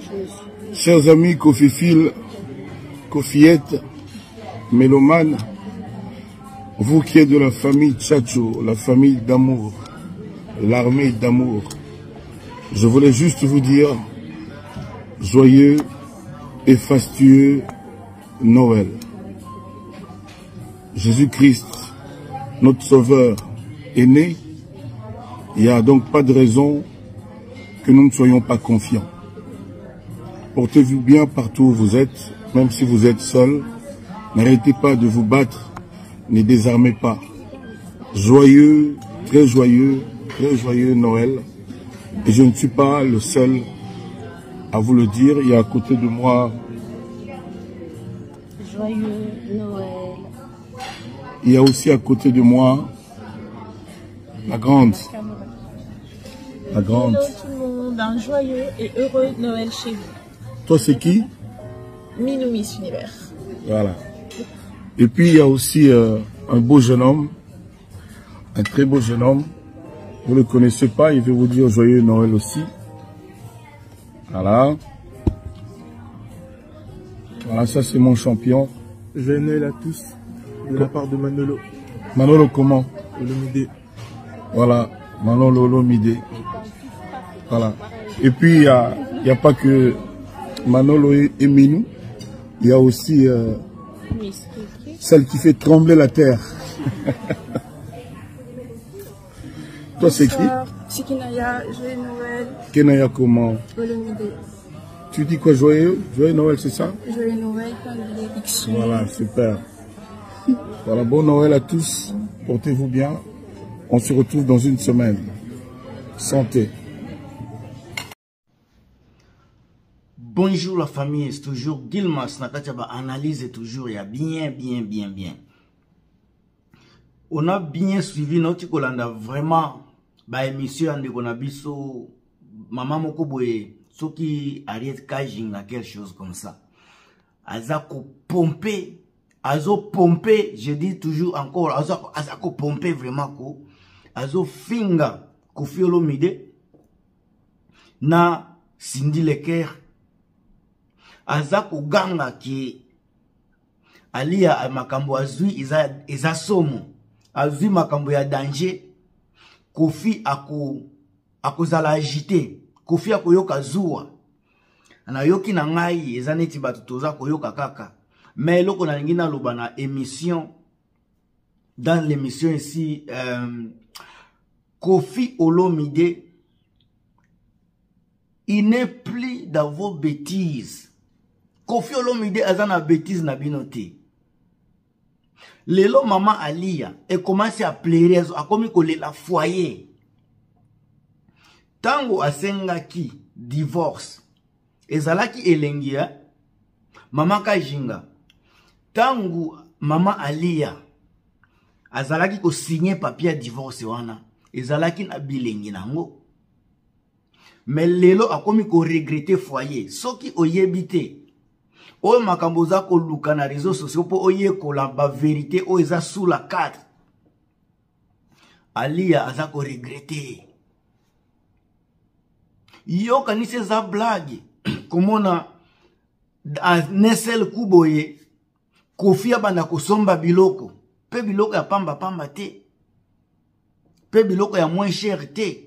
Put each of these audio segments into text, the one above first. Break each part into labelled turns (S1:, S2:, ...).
S1: Chers amis Kofifil, Kofiette, Méloman, vous qui êtes de la famille Tchatcho, la famille d'amour, l'armée d'amour, je voulais juste vous dire joyeux et fastueux Noël. Jésus-Christ, notre Sauveur, est né. Il n'y a donc pas de raison que nous ne soyons pas confiants. Portez-vous bien partout où vous êtes, même si vous êtes seul. N'arrêtez pas de vous battre, ne désarmez pas. Joyeux Noël. Et je ne suis pas le seul à vous le dire. Il y a à côté de moi...
S2: Joyeux Noël.
S1: Il y a aussi à côté de moi la grande. La grande.
S2: Hello tout le monde, un joyeux et heureux Noël chez vous.
S1: Toi, c'est qui?
S2: Minou Miss Univers.
S1: Voilà. Et puis, il y a aussi un beau jeune homme, un très beau jeune homme. Vous ne le connaissez pas, il veut vous dire joyeux Noël aussi. Voilà. Voilà, ça c'est mon champion.
S3: Joyeux Noël à tous, de la part de Manolo.
S1: Manolo comment?
S3: Olomide.
S1: Voilà, Manolo Olomide. Voilà. Et puis, il n'y a pas que Manolo et Minou. Il y a aussi celle qui fait trembler la terre. Toi, c'est qui?
S4: C'est Kenaya, joyeux Noël.
S1: Kenaya comment?
S4: Olomide.
S1: Tu dis quoi, joyeux? Joyeux Noël, c'est ça?
S4: Joyeux Noël, plein de bénédictions.
S1: Voilà, super. Voilà, bon Noël à tous. Portez-vous bien. On se retrouve dans une semaine. Santé.
S5: Bonjour la famille, c'est toujours Gilmas. Nakatiaba analyse toujours, il y a bien. On a bien suivi notre Kolanda, vraiment, bah émission de Konabiso, Maman Mokoboye, ceux qui arrêtent Kajing, quelque chose comme ça. Azako pomper, je dis toujours encore, Azako pomper vraiment ko, Azo finga, Kofi Olomide, na Cindy Leker, Azako ganga ki, alia makambo azui iza somo. Azui makambo ya danger, Kofi akozala agité, Kofi akoyoka zuwa. Na yoki na ngai ezaneti batu toza koyoka kaka. Mais loko na ngina loba na émission, dans l'émission ici, Kofi Olomide, il n'est plus dans vos bêtises. Kofi Olomide azana bêtise na binote. Lelo maman Alia et commence à pleurer a komi ko la foyer. Tango asengaki divorce. Ezalaki elengia mama Kajinga. Tango maman Alia azalaki ko signer papier divorce wana. Ezalaki na bilengi nango. Mais lelo akomi ko regretter foyer. Soki oyebite Oye makamboza ko luka na réseaux sociaux po oye ko la ba vérité o eza sous la cadre. Alia aza ko regretter. Yo kanise za blague. Komona nesel kuboye Kofi abanda kosomba biloko. Pe biloko ya pamba te. Pe biloko ya moins cher te.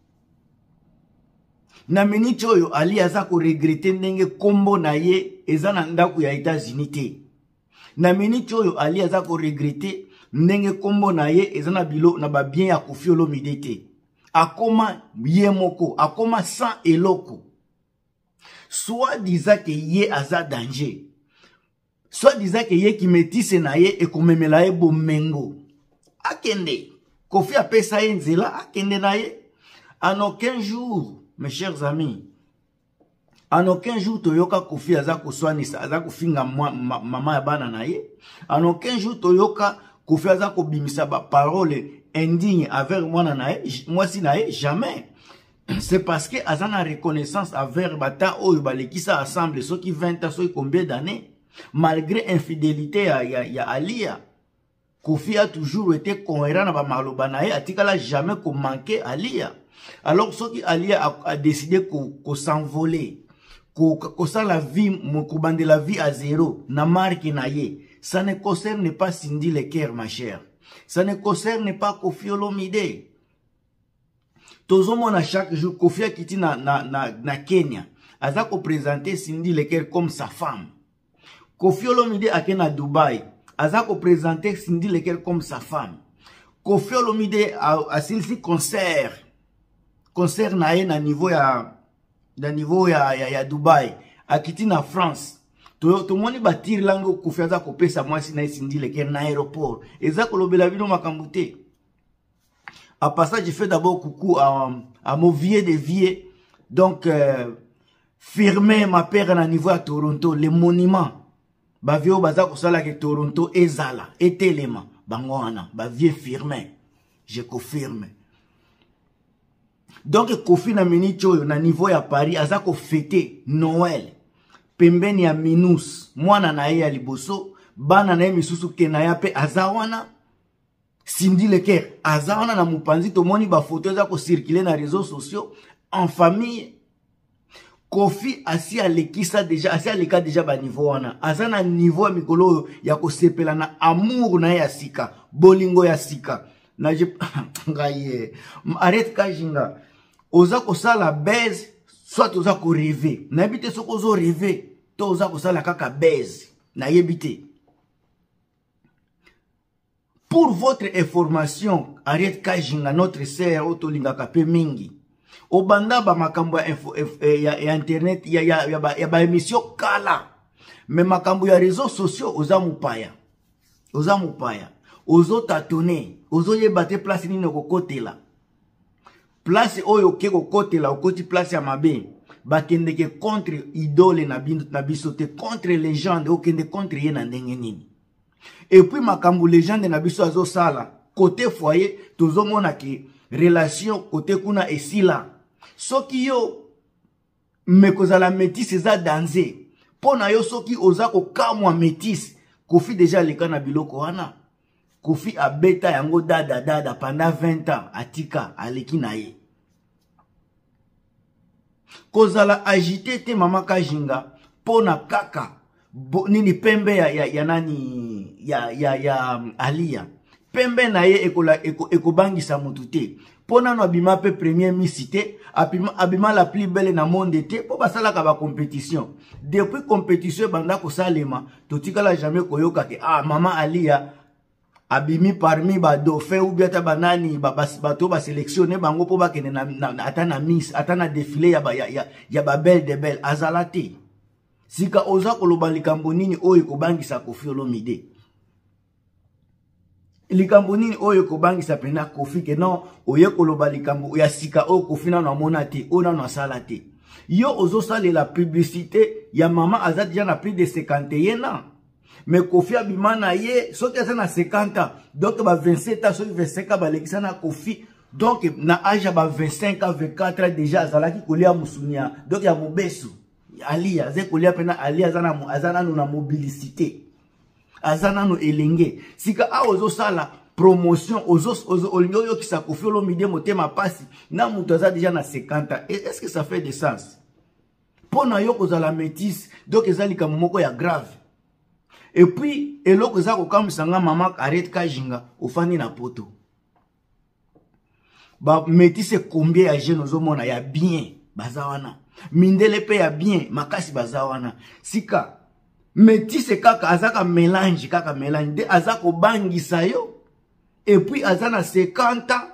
S5: Na minute oyo Ali aza ko regretter ndenge kombo na ye eza na ndaku ya États-Unis te. Na minute oyo Ali aza ko regretter ndenge kombo na ye eza na bilo na ba bien ya Kofi Olomide te. Akoma ye moko, akoma sans eloko. Soit disant que ye aza danger. Soit disant que ye ki metise na ye e komemela ye bomengo. Akende. Kofi apesa ye nzela akende na ye. En aucun jour, mes chers amis, en aucun jour toyoka Kofi aza koswanisa aza kofinga mama ya bana na ye. En aucun jour toyoka Kofi aza kobimisa ba parole indigne avec moi si na ye, jamais. C'est parce que aza na reconnaissance avec bata oyo balekisa assemble ceux qui 20 ans, ceux combien d'années, malgré infidélité ya Alia. Kofi a toujours été cohérent na ba maloba na ye, atikala jamais ko manquer Alia. Alors, ce qui Alia a décidé qu'on s'envoler, ça la vie, de la vie à zéro, na marque na ye. Ça ne concerne pas Cindy Leker, ma chère. Ça ne concerne pas Koffi Olomide. Tozomona chaque jour, Koffi Akiti na Kenya. Azako présenter Cindy Leker comme sa femme. Koffi Olomide ake na Dubaï. Azako présenter Cindy Leker comme sa femme. Koffi Olomide a silsi concert. Concert na ye na niveau ya Dubaï. Akiti na France. Tout le monde batir lango Koffi aza kopesa mwasi na Cindy Leker na aéroport. Eza kolobela bino makambute. À passage, je fais d'abord coucou à mon vieux de vieux. Donc, firmer ma père à niveau à Toronto, les monuments. Ba vieux baza kosala ke Toronto ezala, etelema, bangoana, ba vieux firmer. Je confirme. Donc, Koffi na mini choyo na niveau ya Paris, aza ko fêter Noël. Pembeni ya Minus, mwana na ye ya liboso, bana na ye misusu kenaya pe azawana. Cindy Leker, azawana na mupanzi tomoni ba photo za ko circuler na réseaux sociaux en famille. Koffi asi alekisa déjà, asi aleka déjà ba niveau wana. Azana niveau ya mikolo ya ko sepela na amour na ya sika, bolingo ya sika. Na je ngaye. Arrête kajinga. Oza ko sala baise, soit oza ko rêver. Na bité soko zo rêver, to oza ko sala kaka baise. Na yebité. Pour votre information, Ariette Kajinga, notre sœur, Otolinga Kape Mingi. Obanda ba makambo ya internet, ya ba émission kala. Mais makambo ya réseaux sociaux, oza mupaya. Oza mupaya. Ozo tatone. Ozo yebate place nini kokotela. Place oyo ke kokotela, okoti place ya mabe. Bakendeke contre idole na bisote, contre légende, okende contre ye na ndenge nini. Et puis makambu légende na biso azo sala côté foyer tozomona ki relation côté kuna esila soki yo mekozala métis eza danger pona yo soki oza ko kamwa métis Koffi déjà leka na biloko wana Koffi abeta yango dada pendant 20 ans atika aleki na ye kozala agité te mama Kajinga pona kaka nini pembe ya nani ya Alia pembe na ye ekobangisa mutu te pona no abima pe premier misité abima la plus belle na monde te po basala ka ba compétition depuis compétition banda ko salema totikala jamais koyoka ke mama Alia abimi parmi ba dauphin ou bien ta banani bato ba sélectionner bango po ba kene na atana miss atana défilé ya ba belle de belle azalate. Sika oza koloba likambo nini oyo kobangisa Koffi Olomide. Likambo nini oyo kobangisa pena Koffi ke non oye koloba likambo ya sika oyo Koffi na mona te, ona na sala te. Yo ozo sale la publicité ya mama aza déjà na plus de 51 ans. Mais Koffi abima na ye soki aza na 50 ans. Donc ba 27 ans soki 25 ans ba lekisa na Koffi. Donc na âge ba 25 ans 24 ans déjà azalaki kolia musunia. Donc ya mobesu. Alia, zekolia pena Alia azana na mobilicité. Azana no elenge. Sika a ozo sala promotion ozo olingo yo kisa Koffi Olomide motema pasi na mutu aza déjà na 50 ans. Est-ce que ça fait du sens? Pona yo kozala métis, donc ezali ka moko ya grave. Et puis eloko eza ko kamsanga mama Ariette Kajinga ofani na poto. Ba métis combien ya jeune ozomona ya bien bazawana. Mindele pe ya bien makasi bazawana sika métis kaka azaka mélange de azako bangisa yo et puis azana 50 ans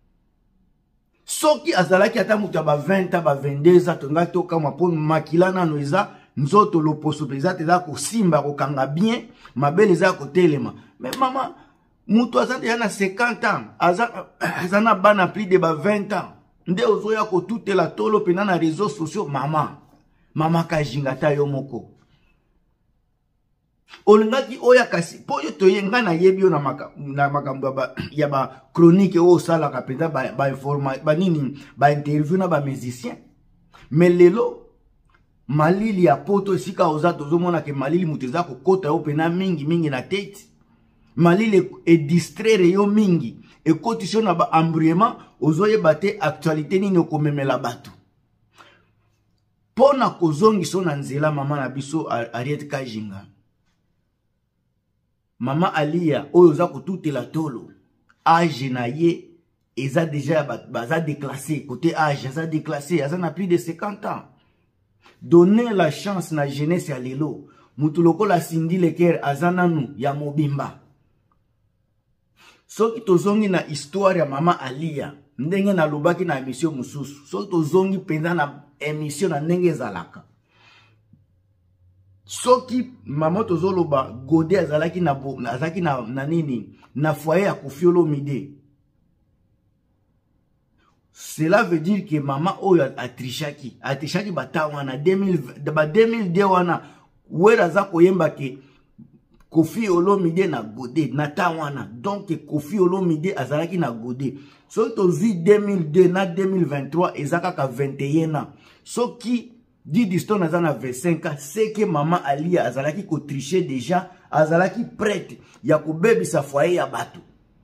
S5: soki azalaki ata mutu ba 20 ans ba 22 ans tonga to kama po makila nano eza nzoto loposo peza teza ko simba ko kanga bien mabele eza ko telema mais mama mutu azana yana 50 ans azana bana plus de ba 20 ans. Nde ozoya ko tutela tolo pena na réseaux sociaux mama Kajinga ta yo moko olingaki oya kasi po yo toyenga na yebi yo na makambo ya ba chronique o sala ka penda ba informa ba nini ba interview na ba musicien mais lelo malili ya poto sika oza tozomona ke malili muteza ko kota yo pena mingi na tete malili e distraire yo mingi et condition na ba embrouillement ozoye baté actualité nini okomemela bato pona kozongiso na nzela mama na biso Ariete Kajinga. Mama Alia oyo za kotutela tolo âge na ye eza déjà baza déclassé côté âge eza déclassé eza na plus de 50 ans. Donner la chance na jeunesse ya lelo mutu lokola Cindy Leker azananu ya mobimba. Soki tozongi na histoire ya mama Alia ndenge na lobaki na émission mususu soki tozongi penza na émission na ndenge ezalaka soki mama tozoloba Godé azalaki na nini na foyer ya Koffi Olomide, cela veut dire que mama oyo atrishaki batawana 2002 wana wera za koyemba ke Koffi Olomide na Godé na tawana donc Koffi Olomide azalaki na Godé. Soki tozwi 2002 na 2023 ezaka ka 21 ans. Soki Didi Stone azana 25 ans, c'est que maman Alia azalaki ko tricher déjà, azalaki prête ya ko bebisa foyer ya bato.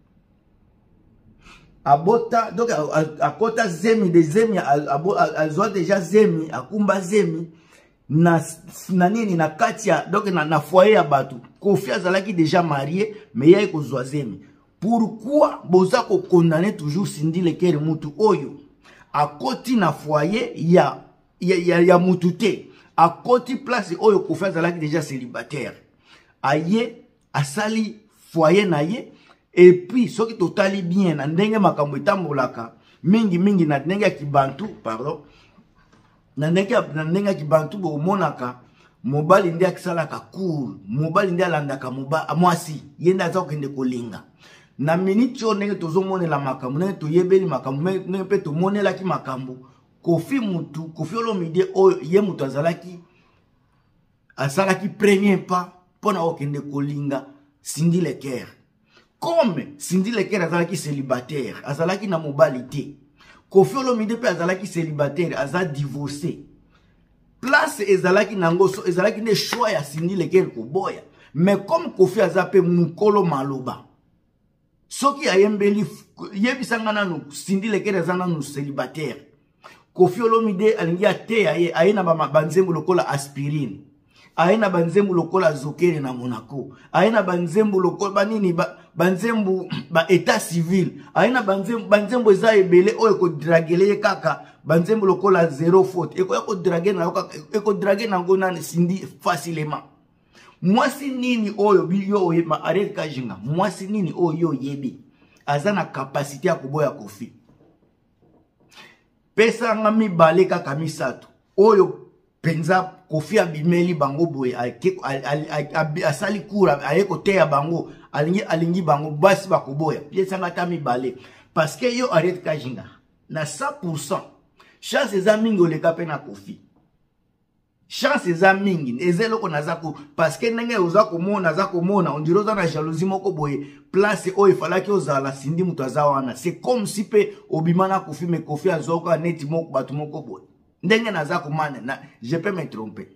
S5: Abota donc akota zemi de zemi azwa déjà zemi akumba zemi na nini na katia donc na foyer ya bato. Koffi azalaki déjà marié mais yai ko zwa zemi. Pourquoi boza ko condamner toujours Cindy Leker mutu oyo akoti na foyer ya mutute akoti place oyo Koffi azalaki déjà célibataire aye asali foyer na ye et puis soki totali bien na ndenge makambo etambolaka mingi na ndenge ya kibantu pardon na ndenge ya kibantu bo monaka mobali ndi akisalaka cool mobali ndi alandaka mwasi yenda aza kokende kolinga na minute oyo ndenge tozomonela makambo ndenge toyebeli makambo ndenge mpe tomonelaki makambo Koffi Olomide oyo ye mutu asalaki premier pas pona okende kolinga Cindy Leker. Comme Cindy Leker azalaki célibataire, azalaki na mobali te. Koffi Olomide pe azalaki célibataire, aza divorcé. Place ezalaki nangoso, ezalaki ne choix ya Cindy Leker ko boya. Mais comme Koffi azape mukolo maloba. Soki ayembeli yebisanga nanu Cindy Leker azana nu célibataire. Koffi Olomide alingi ate ayena banzembo lokola aspirine. Ayena banzembo lokola zokere na Monaco. Ayena banzembo lokola banini banzembo ba état civil. Ayena banzembo eza ebele oyo ko dragele kaka banzembo lokola zéro faute. Eko drage na ngona Cindy facilement. Mwasi nini oyo bilio oye ma Ariete Kajinga. Mwasi nini oyo yebi. Azana capacité ya kuboya Koffi. Pesa nga mibale kaka misato. Oyo penza Koffi abimeli bango boye. Asali kura. Ayeko teya bango. Alingi bango. Basi bako boya. Pesa nga ta mibale. Parce que yo Ariete Kajinga. Na 100%. Chance eza mingi oleka pe na Koffi. Chance eza mingi. Eze loko nazako. Parce que nenge ozako mona. On dirait oza na jalousie moko boye. Place oyo falaki ozala Cindy mutu azawana. C'est comme si pe obimana Koffi me Koffi azoka neti moko batu moko boye. Ndenge nazako mane. Je peux me tromper.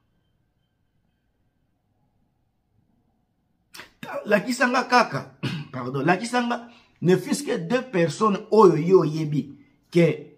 S5: La kisanga kaka. Pardon. La kisanga ne fût que 2 personnes oyo yo yebi. Que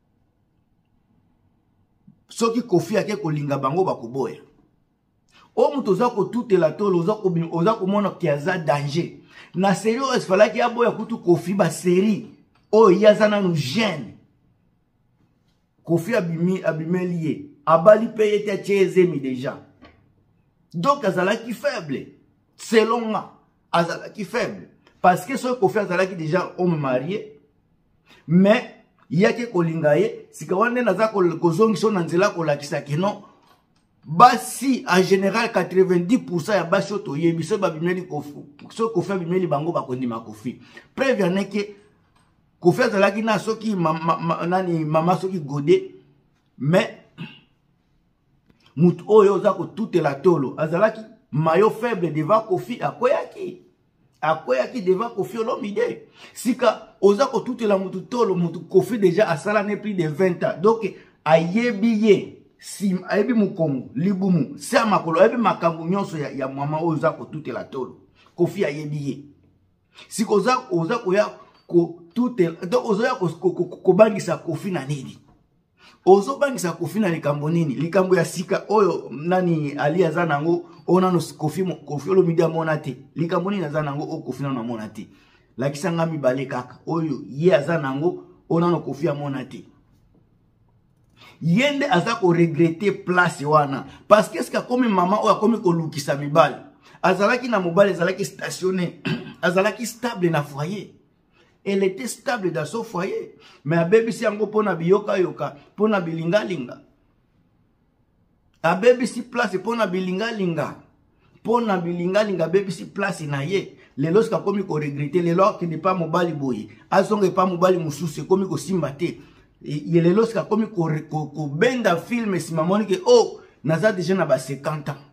S5: soki Koffi ake kolinga bango bakoboya. O mutu ozako tutela tolo ozako mona ki aza danger. Na série esfalaki aboya kutu Koffi ba série oyo yazana nu jeune. Koffi abimeli ye. Abali peye te chezemi déjà. Donc azalaki faible. Selon moi, azalaki faible. Parce que ce Koffi azalaki déjà homme marié. Mais yake kolinga ye sika wane naza kozongiso na nzela kolakisa ke non basi en général 90% ya basi oto yebi so babimeli Koffi so Koffi abimeli bango bakondima Koffi preuve yaneke Koffi azalaki na soki mama soki Godé mais mutu oyo za ko tutela tolo azalaki mayo faible devant Koffi akweyaki devant Koffi Olomide. Sika oza ko tutela mutu tolo mutu Koffi déjà asala ne plus de 20 ans. Donc ayebi si ayebi mukongo libumu sa makolo ayebi makambu nyonso ya mama oza ko tutela tolo. Koffi ayebi ye. Sika oza ko ya ko tutela donc oza ko bangisa Koffi na nini. ozo bangisa Kofi na likambo nini likambo ya sika oyo nani Ali aza nango ona no Kofi Olomide amona te likambo nini aza nango o Kofi na amona te lakisa nga mibale kaka oyo ye aza nango ona no Kofi amona te yende aza ko regretter place wana parce que est-ce comme maman oyo akomi ko lukisa mibale azalaki na mobile azalaki stationné azalaki stable na foyer. Elle était stable dans son foyer. Mais a baby si ango pona biyoka yoka, pona bilinga linga. A baby si place pona bilinga linga. Pona bilinga linga baby si place na ye. Lelo ska komi ko regretter, lelo ki ne pas mobali boye. Azonge pas mobali mususu komi ko simbate. Ye lelo ska komi ko benda film si mamoni ke oh naza déjà na ba 50 ans.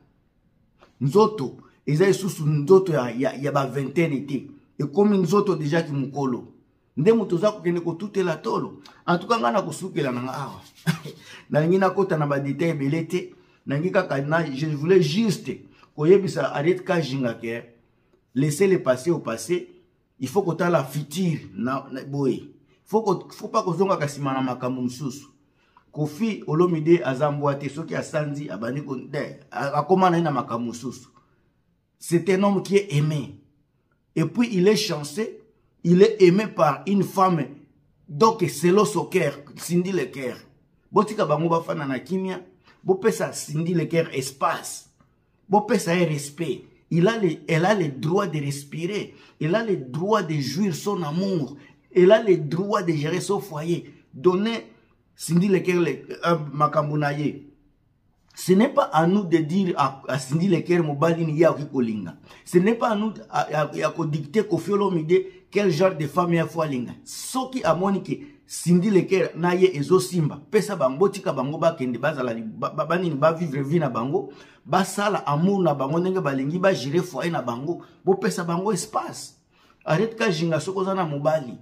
S5: Nzoto, eza susu nzoto ya ba vingtaine été. Et comme nous autres déjà qui mukolo nde mutoza kokende ko tutela tolo en tout cas ngana kusukela nanga awa na ngina kota na ba détail belete na ngika kana je voulais juste koyebisa arrête ka jinga ke laisser le passé au passé il faut que la futur na boy faut pas ko zonga kasima na makambo mususu Kofi Olomide azambwate soki asanzi abani ko nde akoma na makambo mususu. C'est un homme qui est aimé. Et puis il est chanceux, il est aimé par une femme. Donc c'est le cœur, Cindy le cœur. Botika bango ba fana na kimia, bo pesa Cindy le cœur espace. Bo pesa respect. Elle a le droit de respirer, elle a le droit de jouir son amour, elle a le droit de gérer son foyer. Donner Cindy le cœur makambo na ye. Ce n'est pas à nous de dire à Cindy Leker Mobali ni ya kolinga. Ce n'est pas à nous à dicter Kofi Olomide quel genre de femme ya folinga. Soki amonike Cindy Leker na ye ezo simba. Pesa bango tika bango ba kende bazala bani ba vivre vie na bango, ba sala amour na bango ndenge balingi ba gérer foyer na bango, bo pesa bango espace. Arrête ka jinga soko za na mobali.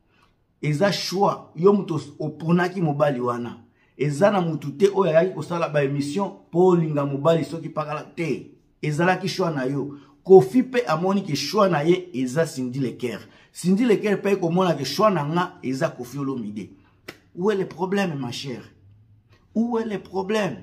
S5: Eza choix yo muto oponaki mobali wana. Ezana mutute oya yaki kosala ba émission pour linga mobali soki pakala te ezala ki choix na yo Kofi pe amoni ki choix na ye eza Cindy Leker pe ko mona ke choix na nga eza Kofi Olomide. Où est le problème ma chère? Où est le problème?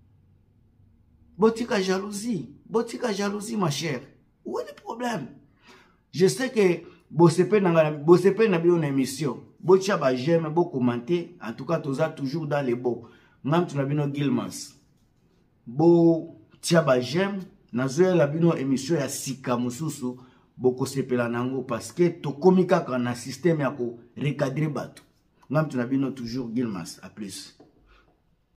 S5: Botika jalousie ma chère. Où est le problème? Je sais que bosepe na bio na émission. Botia ba j'aime, bo commenter. En tout cas, toza toujours dans les beaux. Ngam tu nabino Gilmas. Bo tia ba j'aime. Nazoya la bino émission ya sika mususu. Boko sepela nango. Parce que to komika kana système ya ko recadrer bato. Ngam tu nabino toujours Gilmas. A plus.